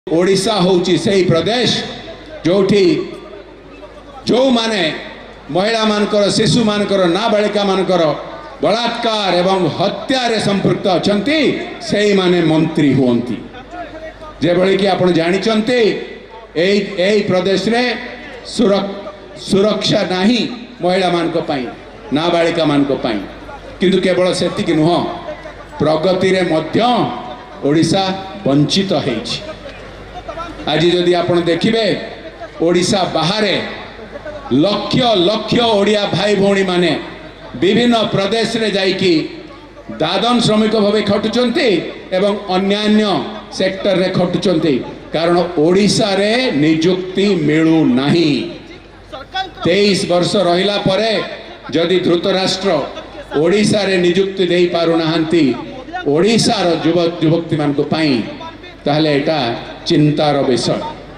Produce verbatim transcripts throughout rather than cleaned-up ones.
ओडिशा होची सही प्रदेश जोठी जो माने महिला मानकर शिशु मानकर नाबालिका मानकर बलात्कार एवं हत्या रे संपृक्त अछंती सेही माने मंत्री हुंती जे भली कि आपण जानि चंती एई एई प्रदेश रे सुरक्षा नाही महिला मानक पई नाबालिका मानक पई किंतु केवल सेति कि नुह प्रगति रे मध्य ओडिशा वंचित हेछि। आज जदि आपण देखिबे ओडिशा बाहरे लक्ष लक्ष ओडिया भाई भौणी माने विभिन्न प्रदेश रे जाइकी दादन श्रमिक भावे खटुचंती एवं अन्यान्य सेक्टर रे खटुचंती कारण ओडिशा रे नियुक्ति मिलू नाही। तेईस वर्ष रहिला परे जदि धृतराष्ट्र ओडिशा रे नियुक्ति देई पारु नाहंती ओडिशा रो युवक युवती मान को पाई ताहले एटा चिंतार विषय।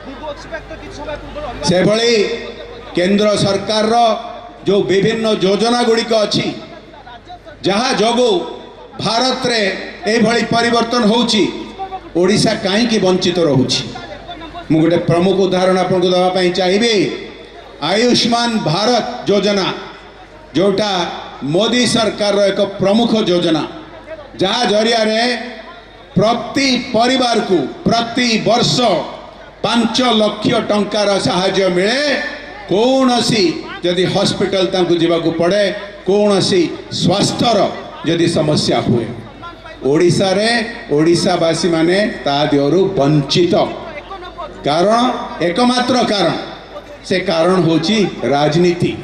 से भली केंद्र सरकार रो जो विभिन्न योजना गुड़िक अच्छी जहाँ जगो भारत रे ए भली परिवर्तन होउची ओडिशा काई की वंचित रहूची। मु गोटे प्रमुख उदाहरण आपन को दवा पई चाहिबी आयुष्मान भारत योजना जोटा मोदी सरकार रो एक प्रमुख योजना जहाँ जरिया रे प्रति परिवार को प्रति वर्ष पांच लाख टंकार साहाय्य मिले कौन सी जदि हॉस्पिटल तांको जीवाकू पड़े कौन सी स्वास्थ्यर जदि समस्या हुए ओडिशा रे ओडिशावासी माने ता दियरु वंचित कारण एकमात्र कारण से कारण होची राजनीति।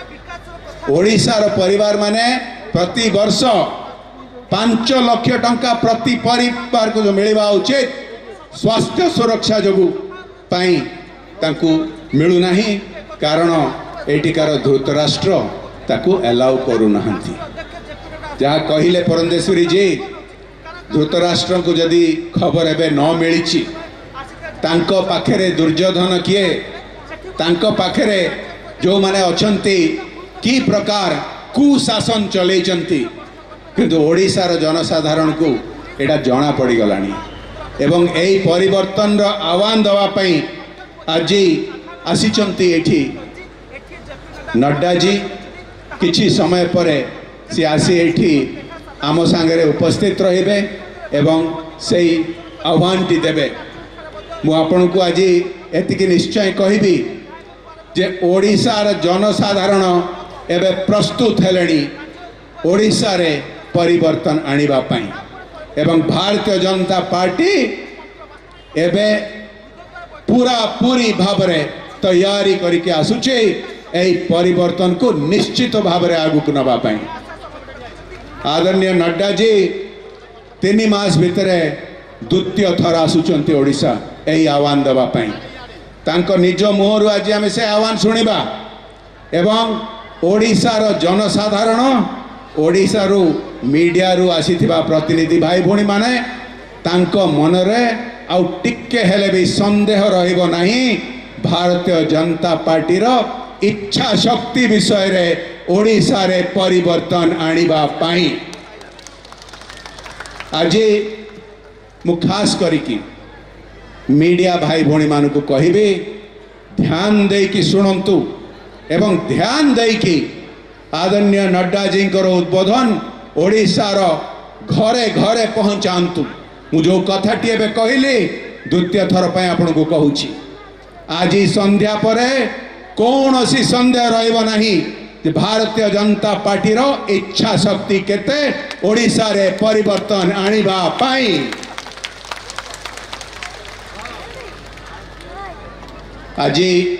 ओडिशार परिवार माने प्रति वर्ष पांच लाख टंका प्रति परिवार को जो मिलवा उचित स्वास्थ्य सुरक्षा जोगु पाई तांको मिलू नाही कारण एटिकार धृतराष्ट्र ताकू एलाउ करू नाहंती। जहाँ कहिले परमेश्वरी जी धृतराष्ट्र को जदि खबर एबे न मिली तांको पाखरे दुर्योधन किए तांको पाखरे जो माने अछंती की प्रकार कुशासन चलैचंती किंतु ओडिशार जनसाधारण को एटा जना पड़ी गलानी एवं एई परिवर्तन रो आह्वान दवा पई आज आसीचंती एठी नड्डा जी किछि समय परे सी आसी एठी आम सांगरे उपस्थित रहिबे एवं सेई आह्वान टी देबे। मु आपन को आज एतिकी निश्चय कहिबी जे ओडिशार जनसाधारण एबे प्रस्तुत हेलेनी ओडिशा रे परिवर्तन आनिबा पई एवं भारतीय जनता पार्टी एबे पूरा पूरी भावरे तैयारी करके आसुचे एई परिवर्तन को निश्चित भावरे आगुक नबा पई। आदरणीय नड्डा जी तीन मास भितरे द्वितीय थर आसुचंती ओडिशा एई आह्वान देबा पई तांको निज मुहरु आज आमे से आह्वान सुनिबा एवं ओडिशार जनसाधारण ओडिशा रु मीडिया रु आसीथिबा प्रतिनिधि भाई भौणी माने तांको मनरे आउ टिके हेले भी संदेह रहिबो नाही भारतीय जनता पार्टी रो इच्छा शक्ति विषय रे ओडिशा रे परिवर्तन आनिबा पाई। आज मु खास करिकी मीडिया भाई भौणी मान को कहिबे ध्यान दे कि सुनंतु एवं ध्यान दे कि आदरणीय नड्डा जी उद्बोधन ओडिशार घरे घरे पहुँचातु। मु जो कथाटी एबे कहली द्वितीय थर पर आपन को कहूची आज संध्या परे कौन सी संदेह रहिबो नाही जे भारतीय जनता पार्टी रो इच्छा शक्ति केते ओडिशा रे परिवर्तन आनिबा पाई। आज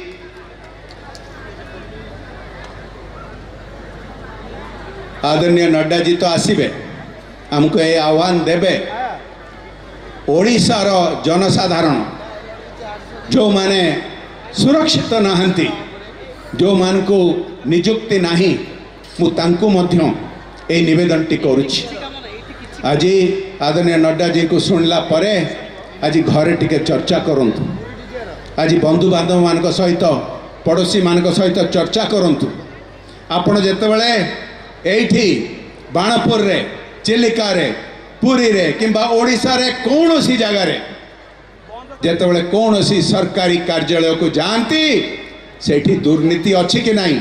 आदरणीय नड्डा जी तो आसीबे हमको ये आह्वान देबे ओडिशार जनसाधारण जो माने सुरक्षित नाहंती जो मान को नियुक्ति नाही मु तांको मध्य ए निवेदन टी करूची। आज आदरणीय नड्डा जी को सुनला परे आज घरे टिके चर्चा करंतु आज बंधु बांधव मान सहित पड़ोसी मान सहित चर्चा करंतु आपण जेतेबेले एठी बाणपुर रे चिलिका रे पुरी रे किंबा ओडिशा रे कौन सी जगह रे जेतेबेले कौन सी सरकारी कार्यालय को जाती सेठी दुर्नीति अच्छी कि नहीं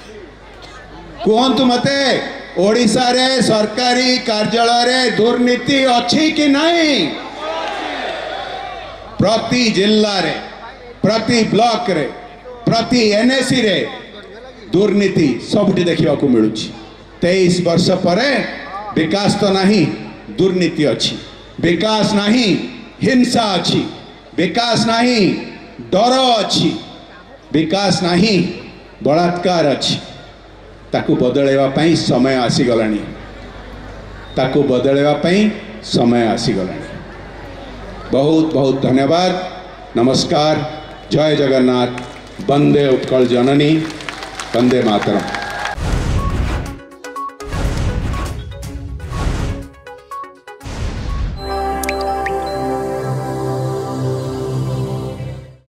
कहतु मते ओडिशा रे सरकारी कार्यालय रे दुर्नीति अच्छी कि नहीं प्रति जिल्ला रे प्रति ब्लॉक रे प्रति एनएसी रे दुर्नीति सबटी देखा मिलूँ तेईस वर्ष पर विकास तो नहीं दुर्नीति अच्छी विकास नहीं हिंसा अच्छी विकास नहीं डर अच्छी विकास नहीं बलात्कार अच्छी ताकू बदलैवा पई समय आसीगलानी ताकू बदलैवा पई समय आसीगलानी बहुत बहुत धन्यवाद नमस्कार जय जगन्नाथ वंदे उत्कल जननी वंदे मातरम।